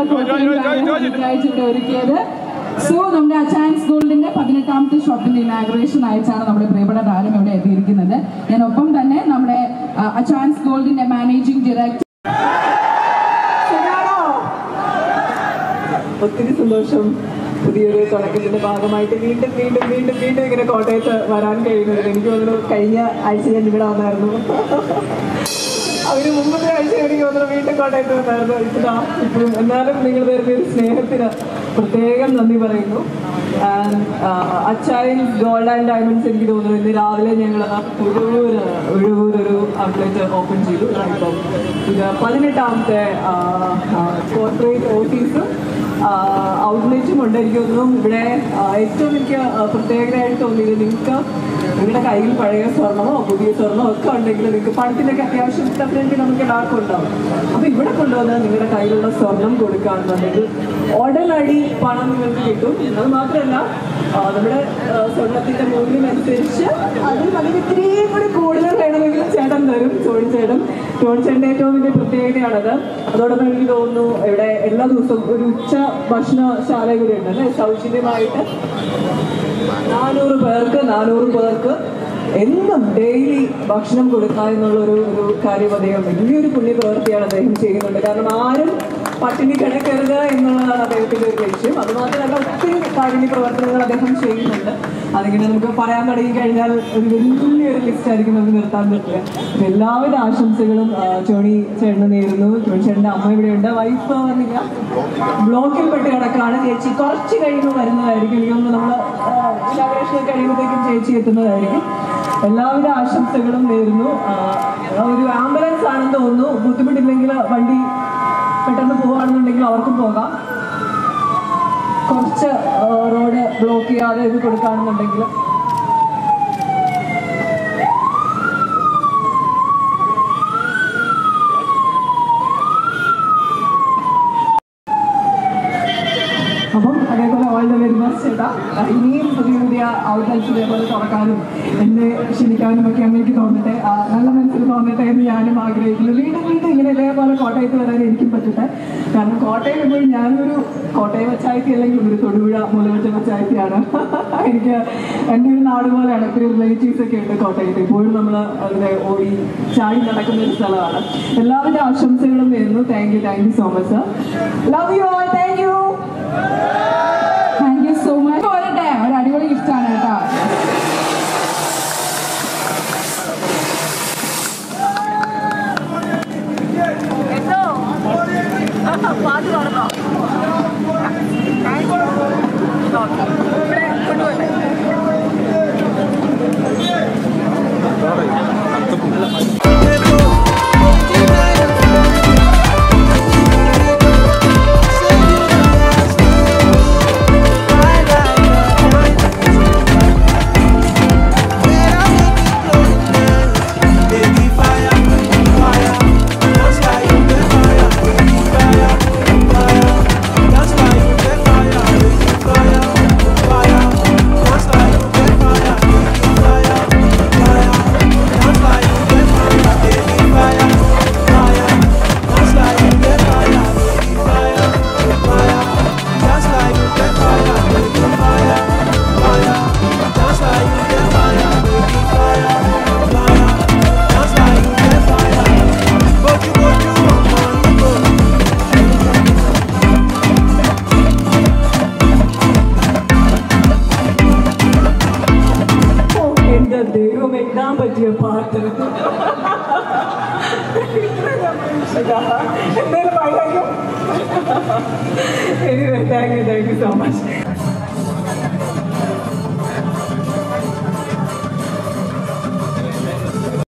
So നമ്മുടെ അച്ചായൻസ് ഗോൾഡിന്റെ 18ാമത്തെ ഷോപ്പിന്റെ ഇനാഗുറേഷൻ അയച്ചാണ് നമ്മുടെ പ്രിയപ്പെട്ട താരം ഇവിടെ എത്തിയിരിക്കുന്നത്. ഞാൻ ഒപ്പം തന്നെ നമ്മുടെ അച്ചായൻസ് ഗോൾഡിന്റെ മാനേജിംഗ് ഡയറക്ടർ. ഒത്തിരി സന്തോഷം. പുതിയൊരു തുടക്കത്തിന്റെ ഭാഗമായിട്ട് വീണ്ടും വീണ്ടും വീണ്ടും വീണ്ടും ഇങ്ങനെ കോട്ടയത്ത് വരാൻ കഴിയുന്നത്. എനിക്ക് തോന്നുന്നു കഴിഞ്ഞ ആഴ്ച ഞാൻ ഇവിടെ വന്നായിരുന്നു, അതിന് മുമ്പത്തെ ആഴ്ച എനിക്ക് തോന്നുന്നു വീണ്ടും കോട്ടയത്ത് വന്നായിരുന്നു. ഇപ്പോഴും എന്നാലും നിങ്ങൾ തരുന്ന ഒരു സ്നേഹത്തിന് പ്രത്യേകം നന്ദി പറയുന്നു. അച്ചായൻസ് ഗോൾഡ് ആൻഡ് ഡയമണ്ട്സ് എനിക്ക് തോന്നുന്നു ഇന്ന് രാവിലെ ഞങ്ങൾ ഉഴവൂരൊരു ഔട്ട്ലെറ്റ് ഓപ്പൺ ചെയ്തു. ഇപ്പം ഇത് 18ാമത്തെ കോർപ്പറേറ്റ് ഓഫീസും ഔട്ട്ലെറ്റും ഉണ്ട്. എനിക്ക് തോന്നുന്നു ഇവിടെ ഏറ്റവും എനിക്ക് പ്രത്യേകതയായിട്ട് തോന്നിയത്, നിങ്ങൾക്ക് നിങ്ങളുടെ കയ്യിൽ പഴയ സ്വർണ്ണമോ പുതിയ സ്വർണ്ണമോ ഒക്കെ ഉണ്ടെങ്കിൽ നിങ്ങൾക്ക് പണത്തിൻ്റെയൊക്കെ അത്യാവശ്യം ഇഷ്ടപ്പെടുന്നെങ്കിൽ നമുക്ക് എല്ലാവർക്കും ഉണ്ടാവും. അപ്പോൾ ഇവിടെ കൊണ്ടുവന്ന് നിങ്ങളുടെ കയ്യിലുള്ള സ്വർണം കൊടുക്കുകയാണെന്നുണ്ടെങ്കിൽ ഉടനടി പണം നിങ്ങൾക്ക് കിട്ടും. അത് മാത്രമല്ല നമ്മുടെ സ്വർണത്തിൻ്റെ മൂല്യം അനുസരിച്ച് അതിന് ഇത്രയും കൂടി കൂടുതൽ വേണമെങ്കിലും ചേട്ടൻ തരും. ജോൺചേട്ടൻ്റെ ഏറ്റവും വലിയ പ്രത്യേകതയാണത്. അതോടൊപ്പം എനിക്ക് തോന്നുന്നു ഇവിടെ എല്ലാ ദിവസവും ഒരു ഉച്ച ഭക്ഷണശാല കൂടി ഉണ്ട് അല്ലേ, സൗജന്യമായിട്ട് 400 പേർക്ക് എന്നും ഡെയിലി ഭക്ഷണം കൊടുക്കുക എന്നുള്ളൊരു കാര്യം അദ്ദേഹം വലിയൊരു പുണ്യ പ്രവൃത്തിയാണ് അദ്ദേഹം ചെയ്യുന്നുണ്ട്. കാരണം ആരും പട്ടിണി കിടക്കരുത് എന്നുള്ളതാണ് അദ്ദേഹത്തിൻ്റെ ഒരു ലക്ഷ്യം. അതുമാത്രമല്ല ഒത്തിരി കാരുണ്യ പ്രവർത്തനങ്ങൾ അദ്ദേഹം ചെയ്യുന്നുണ്ട്. അതിങ്ങനെ നമുക്ക് പറയാൻ തുടങ്ങി കഴിഞ്ഞാൽ ഒരു വലിയൊരു ലിസ്റ്റായിരിക്കും നമുക്ക് നിർത്താൻ പറ്റില്ല. എല്ലാവിധ ആശംസകളും ചോണി ചേട്ടന് നേരുന്നു. ചോണി ചേട്ടൻ്റെ അമ്മ ഇവിടെയുണ്ട്, വൈഫ് വന്നില്ല, ബ്ലോക്കിൽ പെട്ട് കിടക്കാണ്. ചേച്ചി കുറച്ച് കഴിയുമ്പോൾ വരുന്നതായിരിക്കും. എനിക്കൊന്ന് നമ്മൾ ഇനാഗുറേഷൻ കഴിയുമ്പോഴത്തേക്കും ചേച്ചി എത്തുന്നതായിരിക്കും. എല്ലാവിധ ആശംസകളും നേരുന്നു. ഒരു ആംബുലൻസ് ആണെന്ന് തോന്നുന്നു. ബുദ്ധിമുട്ടില്ലെങ്കിൽ വണ്ടി പെട്ടെന്ന് പോവുകയാണെന്നുണ്ടെങ്കിൽ അവർക്കും പോകാം. കുറച്ച് റോഡ് ബ്ലോക്ക് ചെയ്യാതെ ഇത് കൊടുക്കുകയാണെന്നുണ്ടെങ്കിൽ അപ്പം അതേപോലെ ഓൾ ദ വെരി ബെസ്റ്റ് ചേട്ടാ. ഇനിയും പുതിയ ഔട്ട്ലെറ്റ്സ് ഇതേപോലെ തുറക്കാനും എന്നെ ക്ഷണിക്കാനും ഒക്കെ എനിക്ക് തോന്നട്ടെ, നല്ല മനസ്സിൽ തോന്നട്ടെ എന്ന് ഞാനും ആഗ്രഹിക്കുന്നു. വീണ്ടും വീണ്ടും ഇങ്ങനെ ഇതേപോലെ കോട്ടയത്ത് വരാൻ എനിക്കും പറ്റട്ടെ. കാരണം കോട്ടയം ഇപ്പോൾ ഞാനൊരു കോട്ടയം പഞ്ചായത്തി അല്ലെങ്കിൽ ഒരു തൊടുപുഴ മൂലവറ്റ പഞ്ചായത്തിയാണ്. എനിക്ക് എൻ്റെ ഒരു നാട് പോലെയാണ്. ഒത്തിരി റിലേറ്റീവ്സ് ഒക്കെ ഉണ്ട് കോട്ടയത്ത്. ഇപ്പോഴും നമ്മൾ അതിനെ ഓടി ചാടി നടക്കുന്ന ഒരു സ്ഥലമാണ്. എല്ലാവിധ ആശംസകളും നേരുന്നു. Thank you so much sir. Love you all. Thank you so much. പോരട്ടെ, ഒരു അടിപൊളി ഗിഫ്റ്റാണ് കേട്ടോ. പാട്ട് പറഞ്ഞോ ഇവിടെ കൊണ്ടുവന്നേ. ദൈവം എഴുതാൻ പറ്റിയ പാട്ട് എന്തായാലും പറയാം. Thank you so much.